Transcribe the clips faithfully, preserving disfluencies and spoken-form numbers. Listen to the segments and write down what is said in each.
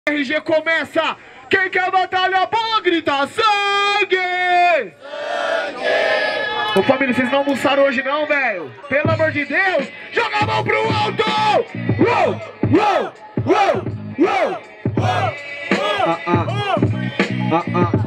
R G começa! Quem quer batalha boa, grita sangue! Sangue! Ô família, vocês não almoçaram hoje não, velho? Pelo amor de Deus, joga a mão pro alto! Uou! Uou! Uou! Uou! Ah, ah. Ah, ah.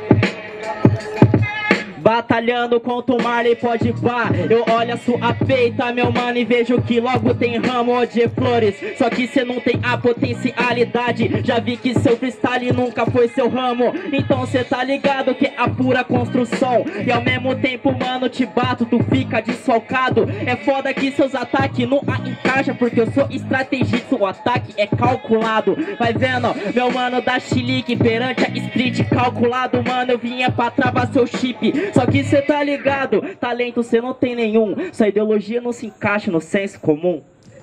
Batalhando contra o Marley, pode pá. Eu olho a sua peita, meu mano, e vejo que logo tem ramo de flores. Só que cê não tem a potencialidade. Já vi que seu freestyle nunca foi seu ramo. Então cê tá ligado que é a pura construção. E ao mesmo tempo, mano, te bato, tu fica desfalcado. É foda que seus ataques não encaixam, porque eu sou estrategista, o ataque é calculado. Vai vendo, meu mano da chilique perante a street calculado. Mano, eu vinha pra travar seu chip. Só que cê tá ligado, talento cê não tem nenhum. Sua ideologia não se encaixa no senso comum.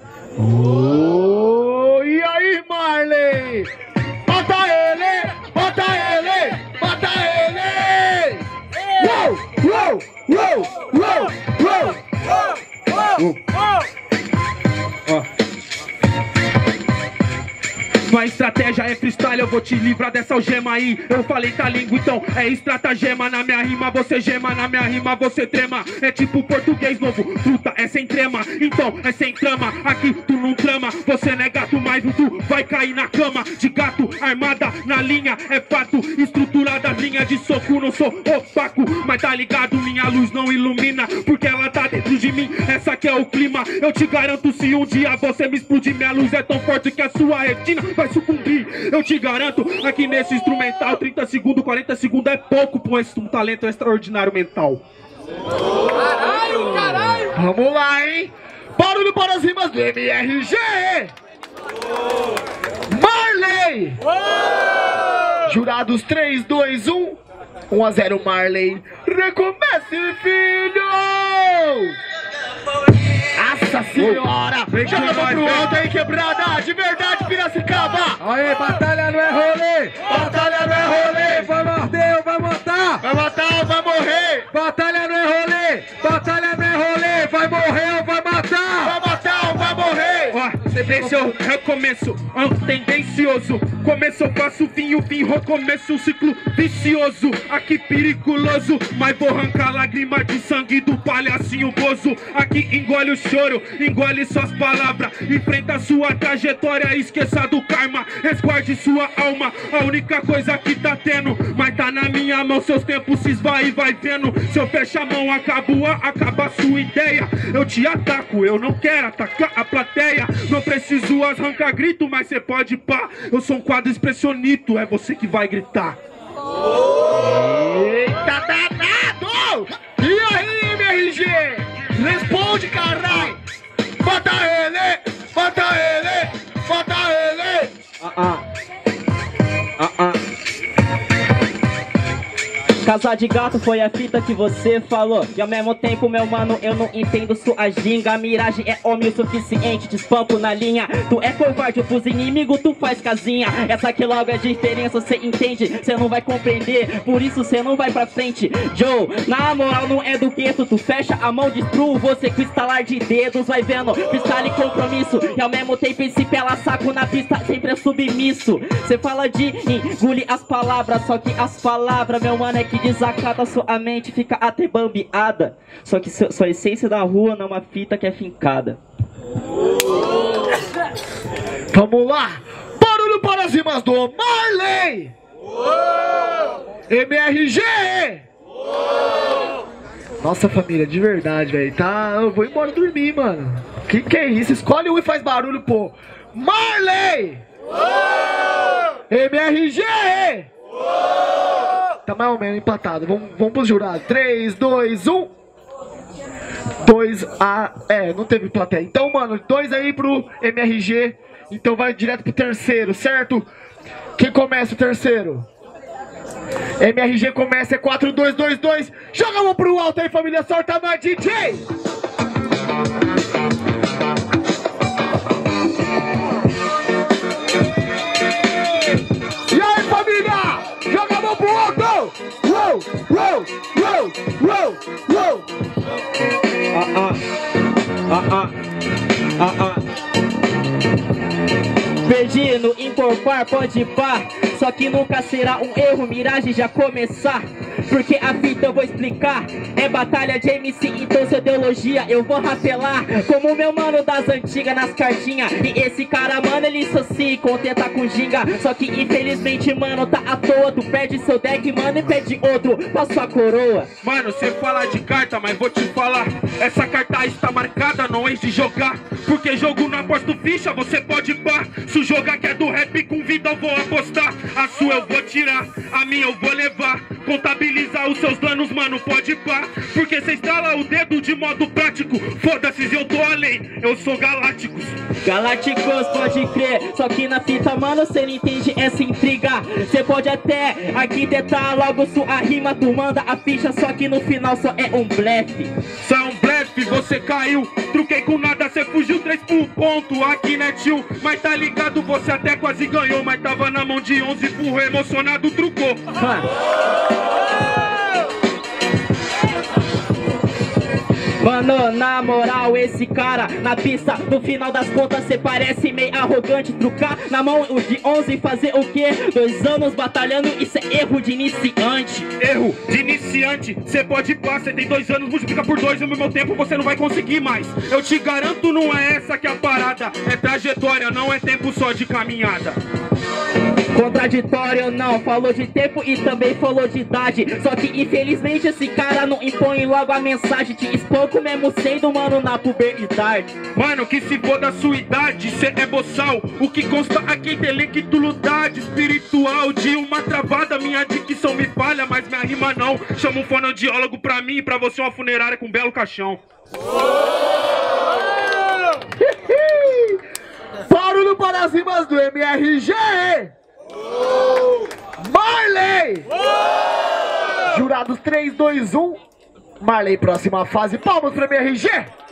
Oh, e aí, Marley? Bota ele! Bota ele! Bota ele! Uou! Uou! Uou! Uou! Uou! Uou! Minha estratégia é freestyle, eu vou te livrar dessa algema aí. Eu falei tá língua, então é estratagema. Na minha rima você gema, na minha rima você trema. É tipo português novo, fruta é sem trema. Então é sem trama, aqui tu não trama. Você não é gato, mas tu vai cair na cama. De gato, armada na linha, é fato. Estruturada, linha de soco, não sou opaco. Mas tá ligado, minha luz não ilumina, porque ela tá dentro de mim, essa aqui é o clima. Eu te garanto, se um dia você me explodir, minha luz é tão forte que a sua retina vai sucumbir. Eu te garanto, aqui nesse instrumental trinta segundos, quarenta segundos é pouco pra um talento extraordinário mental. Caralho, caralho! Vamos lá, hein? Barulho para as rimas do M R G! Marley! Jurados três, dois, um. um a zero Marley. Recomece, filho! Nossa senhora! Joga a mão pro alto aí, quebrada! De verdade, Piracicaba! Aí, batalha não é rolê! Batalha não é rolê! Vai morder ou vai matar? Vai matar ou vai morrer? Batalha não é rolê! Batalha não é rolê! Vai morrer ou vai matar? Vai matar ou vai morrer? Ó, você venceu, recomeço, ó, tendencioso. Começo, eu faço vinho, vim, recomeço, um ciclo vicioso. Aqui periculoso, mas vou arrancar lágrima de sangue do palhacinho bozo. Aqui engole o choro, engole suas palavras. Enfrenta sua trajetória, esqueça do karma. Resguarde sua alma, a única coisa que tá tendo. Mas tá na minha mão, seus tempos se esvai e vai vendo. Se eu fecho a mão, acabo a, acaba a sua ideia. Eu te ataco, eu não quero atacar a plateia. Não preciso arrancar grito, mas cê pode pá. Eu sou um quadro expressionito, é você que vai gritar. Eita danado! E aí, M R G? Responde, caralho! Bota ele! Bota ele! Bota ele! Ah, ah. Ah, ah. Casa de gato foi a fita que você falou. E ao mesmo tempo, meu mano, eu não entendo sua ginga. A miragem é homem o suficiente, te espampo na linha. Tu é covarde pros inimigos, tu faz casinha. Essa aqui logo é a diferença, cê entende? Cê não vai compreender, por isso cê não vai pra frente. Joe, na moral não é do gueto. Tu fecha a mão, destruo você com estalar de dedos. Vai vendo, freestyle e compromisso. E ao mesmo tempo esse pela saco na pista sempre é submisso. Cê fala de engole as palavras, só que as palavras, meu mano, é que que desacata sua mente, fica até bambeada. Só que seu, sua essência da rua não é uma fita que é fincada. Vamos lá! Barulho para as rimas do Marley! M R G! Nossa família, de verdade, velho. Tá, eu vou embora dormir, mano. Que que é isso? Escolhe um e faz barulho, pô. Marley! M R G! Tá mais ou menos empatado. Vamos, vamos pros jurados. três, dois, um. dois a... É, não teve plateia. Então, mano, dois aí pro M R G. Então vai direto pro terceiro, certo? Quem começa o terceiro? M R G começa, é quatro, dois, dois, dois. Joga a mão pro alto aí, família. Solta mais, D J! Uou, uou, uou, uou, uou. Ah, ah, ah, ah, ah, ah. Perdi no impossível. encorpar, pode pá. Só que nunca será um erro, miragem já começar. Porque a fita eu vou explicar. É batalha de M C, então sua ideologia eu vou rapelar. Como o meu mano das antigas nas cartinhas. E esse cara, mano, ele só se contenta com ginga. Só que infelizmente, mano, tá à toa. Tu perde seu deck, mano, e pede outro pra sua coroa. Mano, cê fala de carta, mas vou te falar. Essa carta está marcada, não é de jogar. Porque jogo não aposto ficha, você pode pá. Se o jogar que é do rap com vida eu vou apostar. A sua eu vou tirar, a minha eu vou levar. Contabilizar os seus danos, mano, pode pá. Porque cê estrala o dedo de modo prático. Foda-se, eu tô além, eu sou Galácticos. Galácticos, pode crer. Só que na fita, mano, cê não entende essa intriga. Cê pode até arquitetar logo sua rima. Tu manda a ficha, só que no final só é um blefe. Só é um blefe, você caiu. Truquei com nada, cê fugiu três por ponto. Aqui né tio, mas tá ligado, você até quase ganhou. Mas tava na mão de onze, furro emocionado, trucou. Mano, na moral, esse cara na pista, no final das contas cê parece meio arrogante. Trucar na mão de onze, fazer o quê? Dois anos batalhando, isso é erro de iniciante. Erro de iniciante, cê pode passar, cê tem dois anos, multiplica por dois, no mesmo tempo você não vai conseguir mais. Eu te garanto, não é essa que é a parada. É trajetória, não é tempo só de caminhada. Contraditório não, falou de tempo e também falou de idade. Só que infelizmente esse cara não impõe logo a mensagem. Te espanco mesmo sendo, mano, na puberdade. Mano, que se for da sua idade, cê é boçal. O que consta aqui é intelectualidade espiritual. De uma travada, minha dicção me falha, mas minha rima não. Chama um fonoaudiólogo pra mim e pra você uma funerária com um belo caixão. Barulho para as rimas do M R G! Marley! Jurados três, dois, um. Marley, próxima fase. Palmas para M R G!